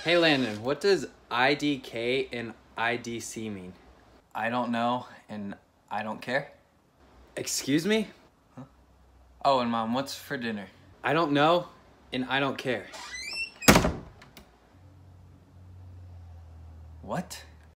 Hey Landon, what does IDK and IDC mean? I don't know, and I don't care. Excuse me? Oh, and Mom, what's for dinner? I don't know, and I don't care. What?